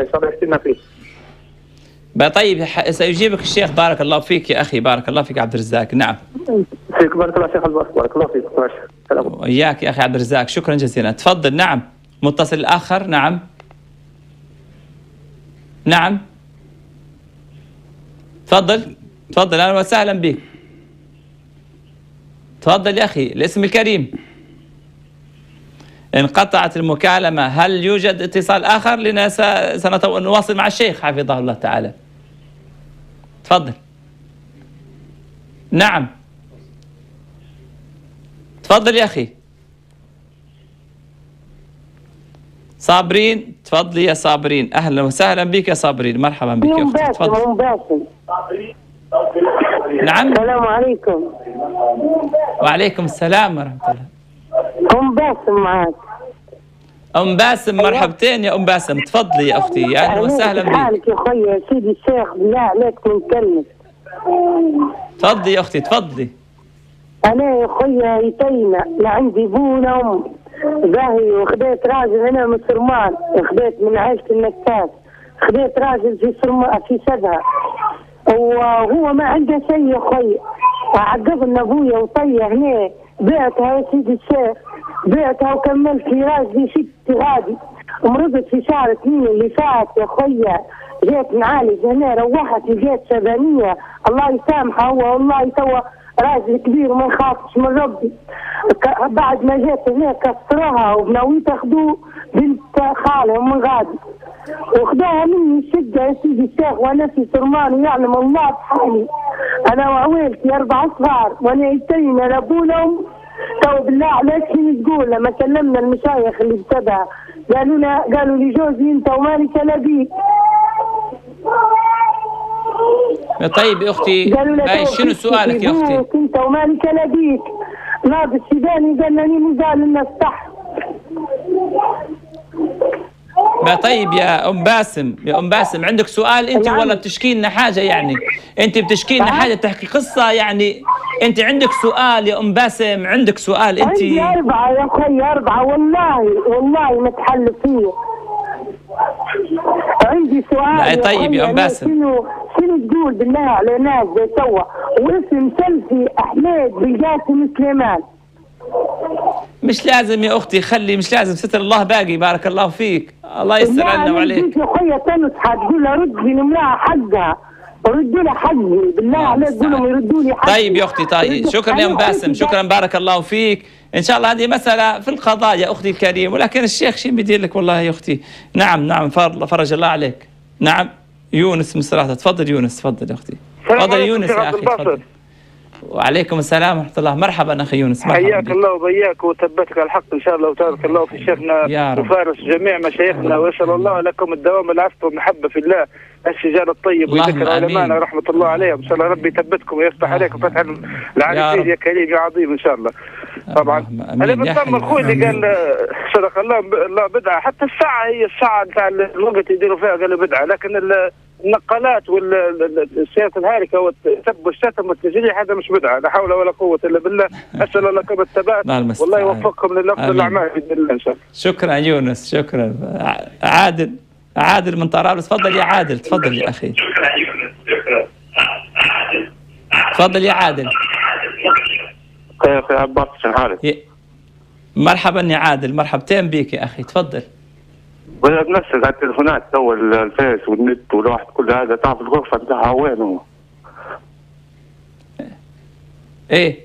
بقى طيب سيجيبك الشيخ بارك الله فيك يا أخي، بارك الله فيك عبد الرزاق. نعم. فيك بارك الله شيخ عبد الباسط، بارك الله فيك. ماشي. وإياك يا أخي عبد الرزاق، شكرا جزيلا. تفضل. نعم. متصل الآخر. نعم. نعم. تفضل تفضل أهلا وسهلا بك. تفضل يا أخي الاسم الكريم. انقطعت المكالمة، هل يوجد اتصال آخر؟ لنا سنواصل مع الشيخ حفظه الله تعالى. تفضل. نعم. تفضل يا أخي. صابرين تفضلي يا صابرين، اهلا وسهلا بك يا صابرين، مرحبا بك يا اختي تفضلي. ام باسم. نعم. السلام عليكم. وعليكم السلام ورحمه الله. ام باسم معك. ام باسم مرحبتين يا ام باسم، تفضلي يا اختي، يا اهلا وسهلا بك. حالك يا اخوي يا سيدي الشيخ بالله عليك نتكلم. تفضلي يا اختي تفضلي. انا يا اخويا يتيمة لا عندي ابو ولا ام، باهي وخديت راجل انا من سرمان، خديت من عيلة النكاس، خديت راجل في سرمان في سبها، وهو ما عنده شيء يا اخوي. عقبنا ابويا وطيه هنا، بعتها يا سيدي الشيخ، بعتها وكملت لي راجلي ستي غادي، مرضت في شهر اثنين اللي فات يا اخويا، جيت نعالج هنا روحت لقيت شبانيه، الله يسامحه هو والله توا راجل كبير ما يخافش من ربي. بعد ما جيت هنا كسروها وبناويت اخذوه بنت خالهم من غادي، وخدوها مني الشقه يا سيدي الشيخ، وانا في سرمان ويعلم الله بحالي، انا وعويلتي اربع صغار وانا يتيمه لا ابو ولا ام. تو بالله عليك شنو تقول؟ لما كلمنا المشايخ اللي بسبها قالوا لنا قالوا لي جوزي انت ومالك الا بيك. طيب يا اختي باي شنو سؤالك يا اختي؟ انت ومالك الا بيك. ناضي السوداني قال لي مو قال لنا صح. ما طيب يا ام باسم، يا ام باسم عندك سؤال انت ولا بتشكي لنا حاجه؟ يعني انت بتشكي لنا حاجه تحكي قصه يعني؟ انت عندك سؤال يا ام باسم؟ عندك سؤال انت؟ عندي اربعه يا اخي اربعه والله والله متحل فيه. عندي سؤال. لا طيب يا ام باسم شنو شنو تقول بالله على ناس زي توا واسم سلفي احمد بالقاسم سليمان؟ مش لازم يا اختي، خلي مش لازم، ستر الله باقي، بارك الله فيك، الله يستر لنا وعليك. يا اخويا تنصحها تقول لها رد لي نملاها حقها، ردوا لها حقي بالله عليك، قول لهم يردوا لي حقي. طيب يا اختي طيب، شكرا يا ام باسم، شكرا بارك الله فيك، ان شاء الله هذه مساله في القضاء يا اختي الكريم، ولكن الشيخ شو بيدير لك والله يا اختي. نعم نعم فرج الله عليك. نعم يونس من صراحه، تفضل يونس تفضل يا اختي. تفضل يونس يا اخي تفضل. وعليكم السلام ورحمة الله، مرحبا أخي يونس. حياك الله وبياك وثبتك الحق إن شاء الله، وتبارك الله في شيخنا وفارس جميع مشايخنا، وأسأل الله لكم الدوام العفو والمحبة في الله، الشجار الطيب وذكر علماءنا رحمة الله عليهم، إن شاء الله ربي يثبتكم ويفتح عليكم فتح العالمين يا كريم يا عظيم إن شاء الله. طبعا أنا بنطمن أخوي اللي قال صدق الله الله بدعة، حتى الساعة هي الساعة بتاع الوقت يديروا فيها قالوا بدعة، لكن النقالات والسياسة الهاركة والسب والشتم والتجريح هذا مش بدعة، لا حول ولا قوة إلا بالله. أسأل الله لكم الثبات والله يوفقكم للأفضل الأعمال بإذن الله إن شاء الله. شكرا يونس، شكرا. عادل عادل من طرابلس، تفضل يا عادل، تفضل يا أخي. تفضل يا عادل. كيف يا عباس شو حالك؟ مرحبا يا عادل، مرحبتين بك يا أخي، تفضل. ولا بنفسك على التليفونات تو الفيس والنت والواحد كل هذا، تعرف الغرفة بتاعها وين هو؟ ايه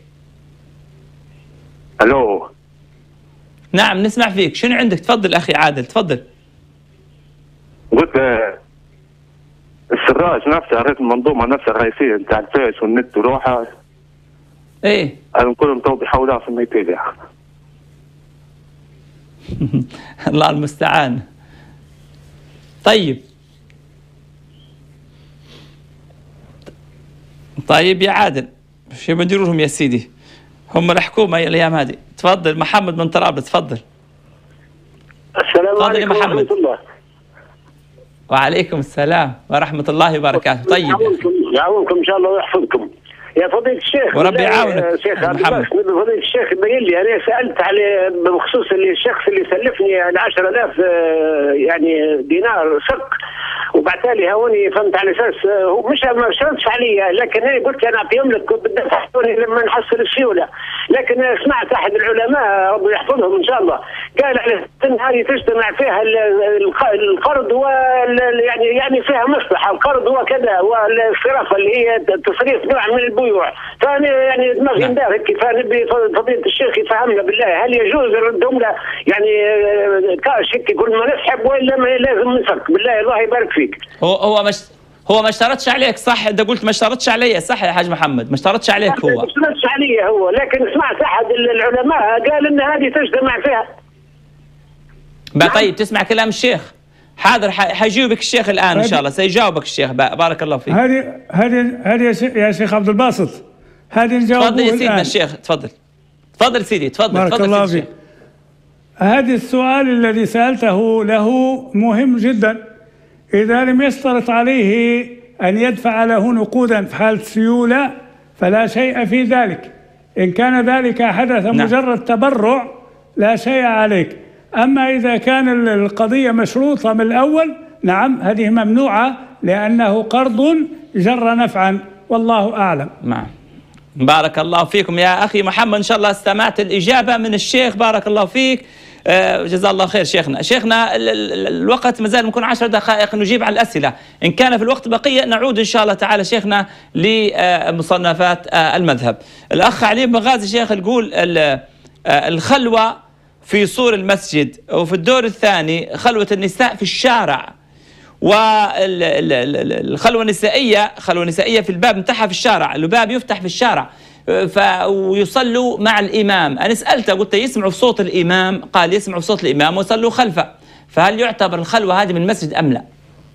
الو نعم نسمع فيك، شنو عندك؟ تفضل اخي عادل تفضل. قلت السراج نفسه، قريت المنظومة نفسها الرئيسية بتاع الفيس والنت وروحها. ايه هذول كلهم تو بيحولوها في الميتين يا اخي. الله المستعان. طيب طيب يا عادل شو بنديروا لهم يا سيدي؟ هم الحكومة الايام هذه. تفضل محمد من طرابلس، تفضل. السلام عليكم ورحمة الله. وعليكم السلام ورحمة الله وبركاته. طيب يعاونكم ان شاء الله ويحفظكم يا فضيلة الشيخ. وربي يعاونك شيخ محمد. فضيلة الشيخ بين لي، انا سالت على بخصوص اللي الشخص اللي سلفني عشرة آلاف يعني دينار سق، وبعثها لي هوني فهمت على اساس هو مش ما شرطش علي، لكن انا قلت انا اعطيهم لك بدي لما نحصل السيوله، لكن سمعت احد العلماء ربي يحفظهم ان شاء الله قال على السن هذه تجتمع فيها القرض وال يعني يعني فيها مصلحه، القرض هو كذا والصرافه اللي هي تصريف نوع من البيوع، فانا يعني دماغي ندار هيك، فنبي فضيله الشيخ يفهمنا بالله هل يجوز نردهم له يعني كاش هيك كل ما نسحب ولا ما لازم نسك؟ بالله الله يبارك فيك. هو هو مش هو ما اشترطش عليك صح؟ انت قلت ما اشترطش علي صح يا حاج محمد؟ ما اشترطش عليك هو. ما اشترطش علي هو، لكن سمعت احد العلماء قال ان هذه تجتمع فيها. طيب تسمع كلام الشيخ؟ حاضر، حيجيبك الشيخ الآن إن شاء الله، سيجاوبك الشيخ. بارك الله فيك. هذه هذه هذه يا شيخ عبد الباسط، هذه نجاوبه تفضل يا سيدنا الشيخ، تفضل تفضل سيدي، تفضل. بارك تفضل الله فيك. هذا السؤال الذي سألته له مهم جدا. إذا لم يشترط عليه أن يدفع له نقودا في حالة سيولة فلا شيء في ذلك. إن كان ذلك حدث نعم. مجرد تبرع لا شيء عليك. أما إذا كان القضية مشروطة من الأول، نعم هذه ممنوعة لأنه قرض جر نفعا، والله أعلم. نعم. بارك الله فيكم يا أخي محمد، إن شاء الله استمعت الإجابة من الشيخ. بارك الله فيك، آه جزاه الله خير. شيخنا شيخنا الوقت مازال ممكن عشر دقائق نجيب على الأسئلة، إن كان في الوقت بقية نعود إن شاء الله تعالى شيخنا لمصنفات آه المذهب. الأخ علي بغازي شيخ يقول الخلوة في سور المسجد وفي الدور الثاني خلوة النساء في الشارع، والخلوة النسائية خلوة نسائية في الباب متاعها في الشارع، الباب يفتح في الشارع ويصلوا مع الإمام. أنا سألته قلت يسمعوا صوت الإمام، قال يسمعوا صوت الإمام ويصلوا خلفه، فهل يعتبر الخلوة هذه من المسجد أم لا؟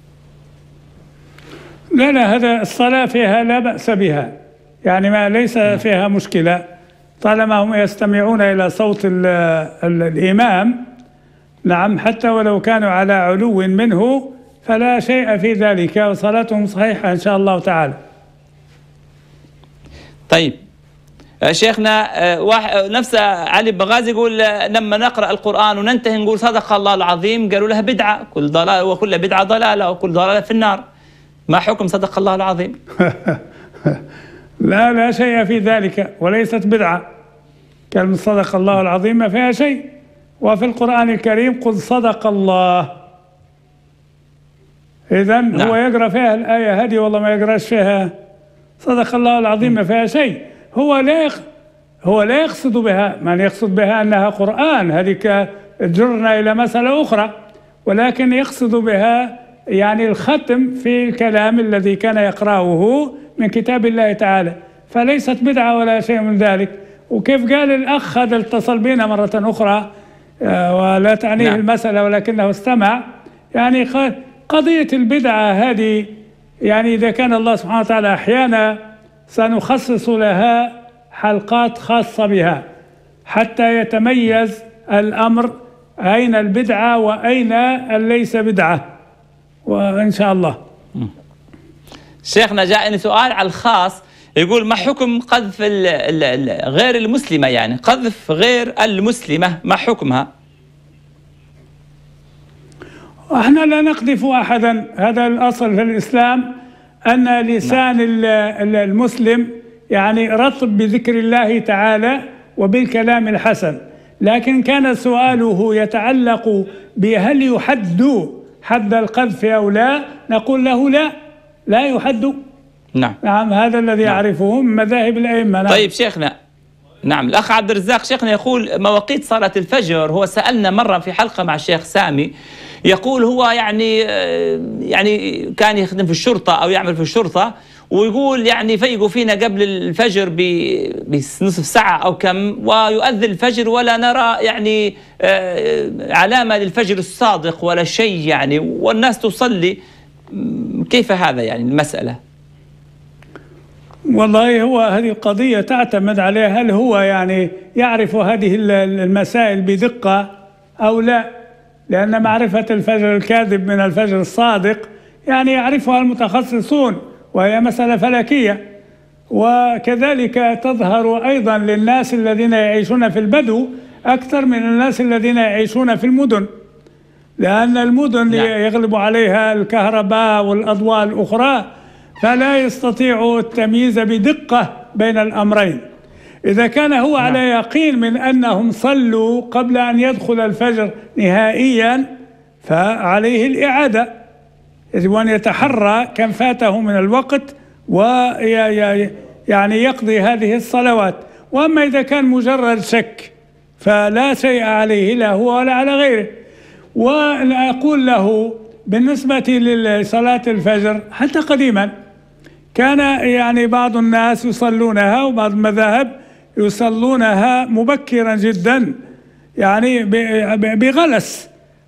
لا لا، هذا الصلاة فيها لا بأس بها، يعني ما ليس فيها مشكلة طالما هم يستمعون إلى صوت ال ال الإمام. نعم، حتى ولو كانوا على علو منه فلا شيء في ذلك، وصلاتهم صحيحة إن شاء الله تعالى. طيب شيخنا نفس علي بغازي يقول لما نقرأ القرآن وننتهي نقول صدق الله العظيم، قالوا لها بدعة، كل ضلال وكل بدعة ضلالة وكل ضلالة في النار. ما حكم صدق الله العظيم؟ لا لا شيء في ذلك، وليست بدعة. كلمة صدق الله العظيم ما فيها شيء، وفي القرآن الكريم قل صدق الله. إذن نعم. هو يقرأ فيها الآية هذه والله ما يقرأش فيها صدق الله العظيم، ما فيها شيء. هو لا هو لا يقصد بها، من يقصد بها أنها قرآن، هذه تجرنا إلى مسألة أخرى، ولكن يقصد بها يعني الختم في الكلام الذي كان يقرأه من كتاب الله تعالى، فليست بدعة ولا شيء من ذلك. وكيف قال الأخ هذا اتصل بنا مرة أخرى ولا تعنيه نعم. المسألة ولكنه استمع، يعني قضية البدعة هذه يعني إذا كان الله سبحانه وتعالى أحيانا سنخصص لها حلقات خاصة بها حتى يتميز الأمر أين البدعة وأين ليس بدعة، وإن شاء الله. شيخنا جاءني سؤال على الخاص، يقول ما حكم قذف ال ال غير المسلمة، يعني قذف غير المسلمة ما حكمها؟ احنا لا نقذف أحدا، هذا الأصل في الإسلام أن لسان المسلم يعني رطب بذكر الله تعالى وبالكلام الحسن، لكن كان سؤاله يتعلق بهل يحد حد القذف أو لا، نقول له لا لا يحد. نعم نعم، هذا الذي نعم. يعرفه من مذاهب الأئمة. نعم. طيب شيخنا، نعم الأخ عبد الرزاق شيخنا يقول مواقيت صلاة الفجر، هو سألنا مرة في حلقة مع الشيخ سامي، يقول هو يعني يعني كان يخدم في الشرطة أو يعمل في الشرطة، ويقول يعني فيقوا فينا قبل الفجر بنصف ساعة أو كم، ويؤذن الفجر ولا نرى يعني علامة للفجر الصادق ولا شيء يعني، والناس تصلي. كيف هذا يعني المسألة؟ والله هو هذه القضية تعتمد على هل هو يعني يعرف هذه المسائل بدقة أو لا، لأن معرفة الفجر الكاذب من الفجر الصادق يعني يعرفها المتخصصون، وهي مسألة فلكية. وكذلك تظهر أيضا للناس الذين يعيشون في البدو أكثر من الناس الذين يعيشون في المدن، لأن المدن يغلب عليها الكهرباء والأضواء الأخرى، فلا يستطيع التمييز بدقة بين الأمرين. إذا كان هو على يقين من أنهم صلوا قبل أن يدخل الفجر نهائيا فعليه الإعادة، يجب أن يتحرى كم فاته من الوقت ويعني يقضي هذه الصلوات. وأما إذا كان مجرد شك فلا شيء عليه لا هو ولا على غيره. وأقول له بالنسبة لصلاة الفجر حتى قديما كان يعني بعض الناس يصلونها وبعض المذاهب يصلونها مبكرا جدا، يعني بغلس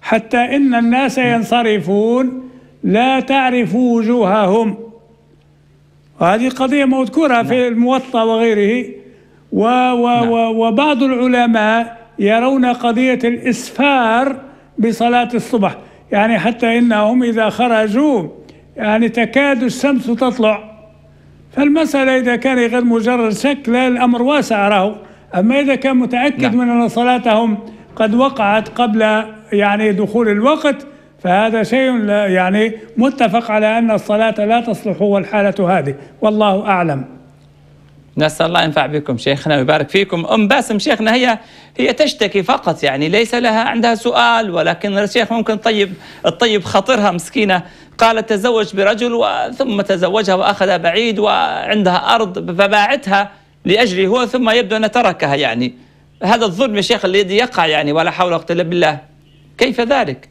حتى إن الناس ينصرفون لا تعرف وجوههم. وهذه قضية مذكورة في الموطأ وغيره. و و و وبعض العلماء يرون قضية الإسفار بصلاة الصبح، يعني حتى إنهم إذا خرجوا يعني تكاد الشمس تطلع. فالمسألة إذا كان غير مجرد شك لا الأمر واسع له، أما إذا كان متأكد نعم. من أن صلاتهم قد وقعت قبل يعني دخول الوقت فهذا شيء يعني متفق على أن الصلاة لا تصلح والحالة هذه، والله أعلم. نسأل الله ينفع بكم شيخنا ويبارك فيكم. أم باسم شيخنا هي هي تشتكي فقط، يعني ليس لها عندها سؤال، ولكن الشيخ ممكن طيب الطيب خاطرها مسكينة. قالت تزوج برجل ثم تزوجها وأخذها بعيد وعندها أرض فباعتها لأجله هو، ثم يبدو أن تركها. يعني هذا الظلم يا شيخ الذي يقع، يعني ولا حول ولا قوة إلا بالله، كيف ذلك؟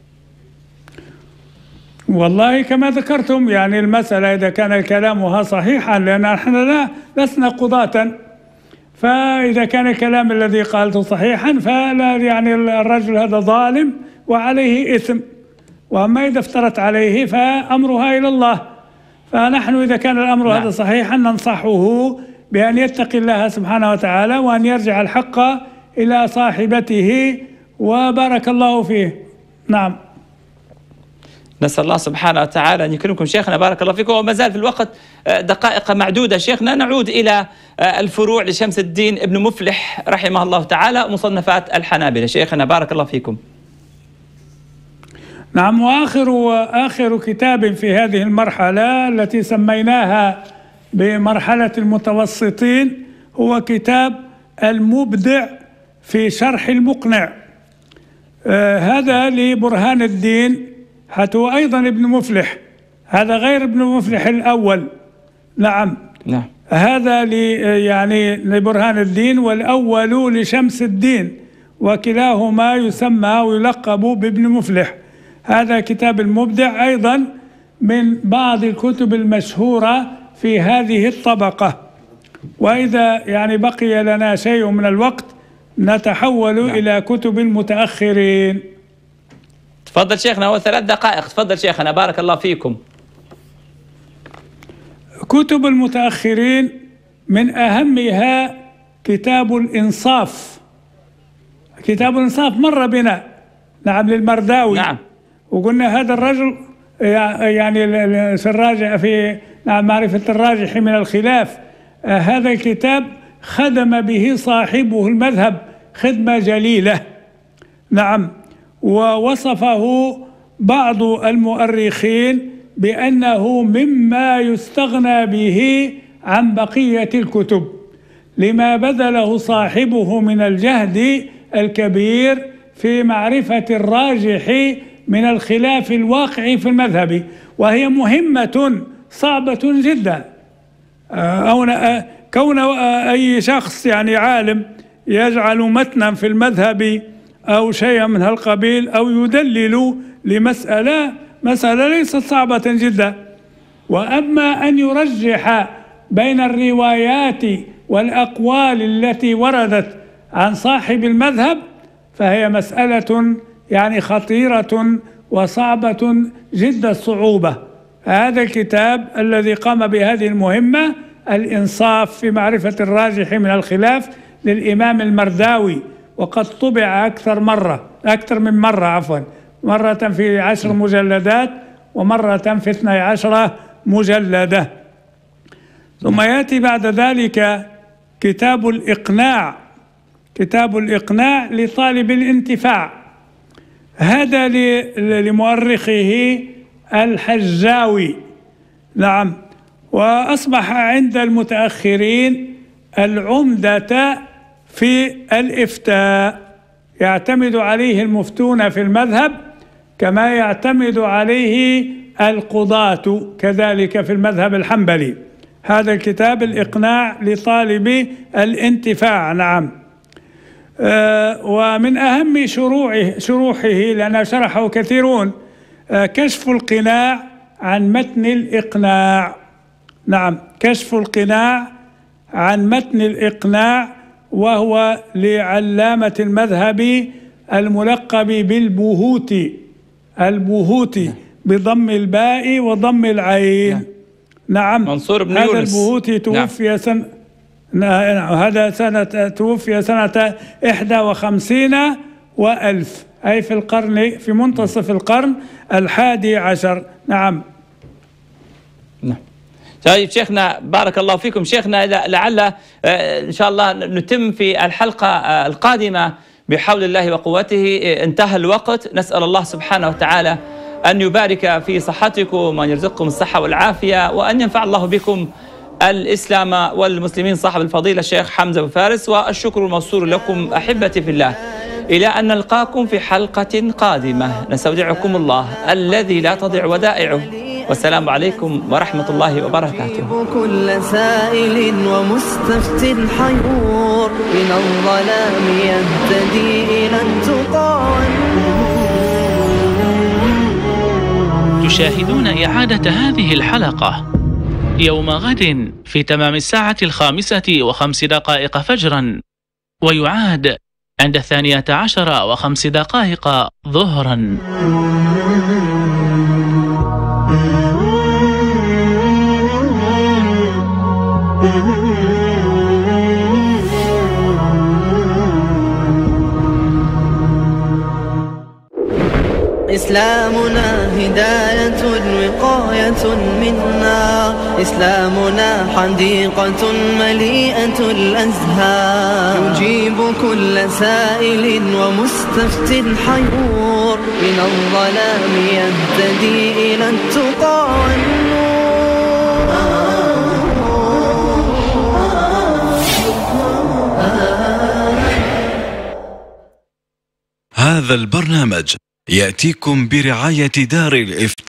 والله كما ذكرتم يعني المسألة إذا كان كلامها صحيحا، لأن احنا لا لسنا قضاة، فإذا كان الكلام الذي قالته صحيحا فلا يعني الرجل هذا ظالم وعليه إثم، وأما إذا افترت عليه فأمرها إلى الله. فنحن إذا كان الأمر نعم. هذا صحيحا ننصحه بأن يتقي الله سبحانه وتعالى وأن يرجع الحق إلى صاحبته، وبارك الله فيه. نعم. نسأل الله سبحانه وتعالى أن يكرمكم شيخنا، بارك الله فيكم. وما زال في الوقت دقائق معدودة شيخنا، نعود إلى الفروع لشمس الدين ابن مفلح رحمه الله تعالى، مصنفات الحنابلة. شيخنا بارك الله فيكم. نعم. وآخر آخر كتاب في هذه المرحلة التي سميناها بمرحلة المتوسطين هو كتاب المبدع في شرح المقنع. آه هذا لبرهان الدين، حتى أيضا ابن مفلح، هذا غير ابن مفلح الأول. نعم. نعم. هذا يعني لبرهان الدين، والأول لشمس الدين، وكلاهما يسمى ويلقب بابن مفلح. هذا كتاب المبدع أيضا من بعض الكتب المشهورة في هذه الطبقة. وإذا يعني بقي لنا شيء من الوقت نتحول نعم. إلى كتب المتأخرين. تفضل شيخنا، هو ثلاث دقائق. تفضل شيخنا بارك الله فيكم. كتب المتأخرين من أهمها كتاب الإنصاف. كتاب الإنصاف مر بنا نعم للمرداوي. نعم. وقلنا هذا الرجل يعني في الراجح في نعم معرفة الراجح من الخلاف، هذا الكتاب خدم به صاحبه المذهب خدمة جليلة. نعم. ووصفه بعض المؤرخين بأنه مما يستغنى به عن بقية الكتب، لما بذله صاحبه من الجهد الكبير في معرفة الراجح من الخلاف الواقع في المذهب، وهي مهمة صعبة جدا. أو كون أي شخص يعني عالم يجعل متنا في المذهب أو شيئا من هالقبيل أو يدلل لمسألة مسألة ليست صعبة جدا. وأما أن يرجح بين الروايات والأقوال التي وردت عن صاحب المذهب فهي مسألة يعني خطيرة وصعبة جد الصعوبة. هذا الكتاب الذي قام بهذه المهمة الإنصاف في معرفة الراجح من الخلاف للإمام المرداوي، وقد طبع أكثر مرة أكثر من مرة عفوا مرة في عشر مجلدات ومرة في اثني عشر مجلدة. ثم يأتي بعد ذلك كتاب الإقناع. كتاب الإقناع لطالب الانتفاع، هذا لمؤرخه الحجاوي. نعم. وأصبح عند المتأخرين العمدة في الإفتاء، يعتمد عليه المفتون في المذهب كما يعتمد عليه القضاة كذلك في المذهب الحنبلي. هذا الكتاب الإقناع لطالب الانتفاع. نعم. آه ومن أهم شروعه شروحه لأن شرحه كثيرون آه كشف القناع عن متن الإقناع. نعم. كشف القناع عن متن الإقناع، وهو لعلامة المذهب الملقب بالبهوتي. البهوتي بضم الباء وضم العين. نعم, منصور بن هذا يونس. البهوتي توفي نعم. سنة هذا سنة توفي سنة إحدى وخمسين وألف، أي في القرن في منتصف القرن الحادي عشر. نعم. نعم. طيب شيخنا بارك الله فيكم. شيخنا لعل إن شاء الله نتم في الحلقة القادمة بحول الله وقوته. انتهى الوقت، نسأل الله سبحانه وتعالى أن يبارك في صحتكم وأن يرزقكم الصحة والعافية وأن ينفع الله بكم الإسلام والمسلمين. صاحب الفضيلة الشيخ حمزة بن فارس، والشكر الموصول لكم أحبتي في الله، إلى أن نلقاكم في حلقة قادمة. نستودعكم الله الذي لا تضيع ودائعه، والسلام عليكم ورحمة الله وبركاته. كل سائل ومستفت حيور من الظلام يهتدي إلى التقى. تشاهدون إعادة هذه الحلقة يوم غد في تمام الساعة الخامسة وخمس دقائق فجرا، ويعاد عند الثانية عشر وخمس دقائق ظهرا. إسلامنا هداية وقاية منا، إسلامنا حديقة مليئة الأزهار، يجيب كل سائل ومستفت حيور من الظلام يهتدي إلى التقى والنور. هذا البرنامج يأتيكم برعاية دار الإفتاء.